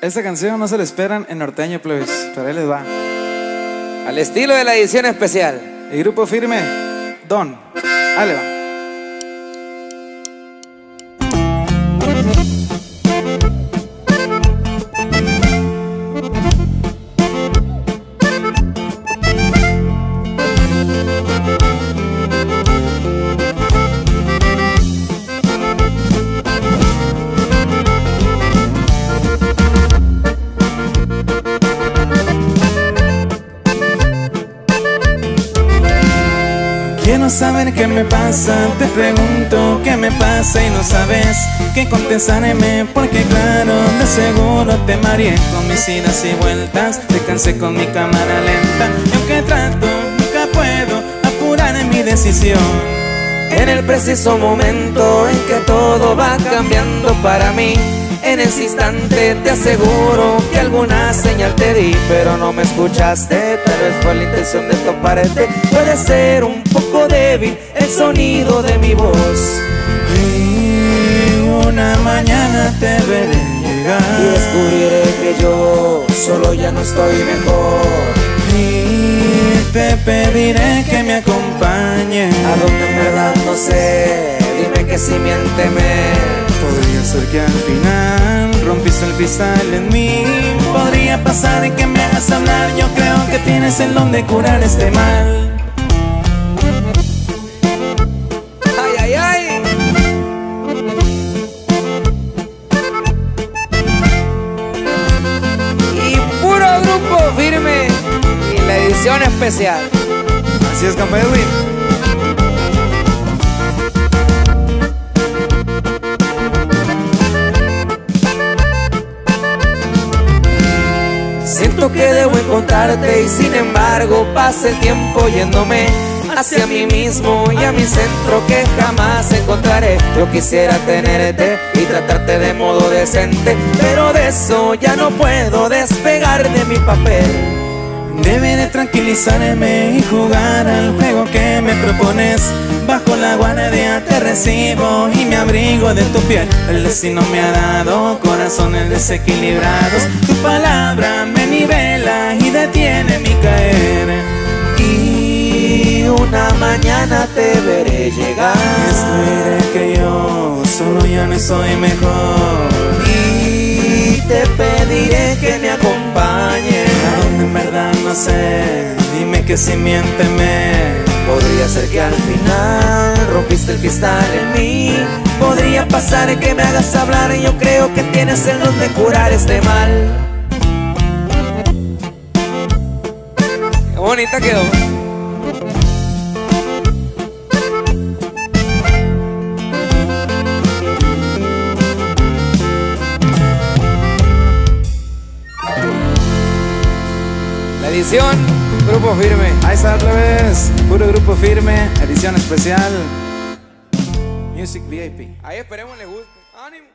Esta canción no se la esperan en norteño, plebes, pero ahí les va. Al estilo de la edición especial. El Grupo Firme, Don. Ahí le va. Quiero saber qué me pasa, te pregunto qué me pasa y no sabes qué contestarme, porque claro, de seguro te mareé con mis idas y vueltas, te cansé con mi cámara lenta, y aunque trato, nunca puedo apurar en mi decisión. En el preciso momento en que todo va cambiando para mí, en ese instante te aseguro que alguna señal te di, pero no me escuchaste. Tal vez fue la intención de toparte. Puede ser un poco débil el sonido de mi voz. Y una mañana te veré llegar y descubriré que yo solo ya no estoy mejor. Y te pediré que me acompañes a donde en verdad no sé. Dime que si miénteme. Podría ser que al final rompiste el cristal en mí. Podría pasar que me hagas hablar. Yo creo que tienes el don de curar este mal. Ay, ay, ay. Y puro Grupo Firme y la edición especial. Así es, compa Edwin. Siento que debo encontrarte y sin embargo pasa el tiempo yéndome hacia mí mismo y a mi centro que jamás encontraré. Yo quisiera tenerte y tratarte de modo decente, pero de eso ya no puedo despegar de mi papel. Debe de tranquilizarme y jugar al juego que me propones. Bajo la guardia te recibo y me abrigo de tu piel. El destino me ha dado corazones desequilibrados. Tu palabra me nivela y detiene mi caer. Y una mañana te veré llegar y descubriré que yo solo ya no soy mejor. Y te pediré que me acompañes a donde en verdad no sé. Dime que si miénteme. Podría ser que al final rompiste el cristal en mí. Podría pasar que me hagas hablar. Yo creo que tienes el don de curar este mal. Qué bonita quedó. La edición Grupo Firme. Ahí está, plebes. Puro Grupo Firme, edición especial Music VIP. Ahí esperemos les guste. ¡Ánimo!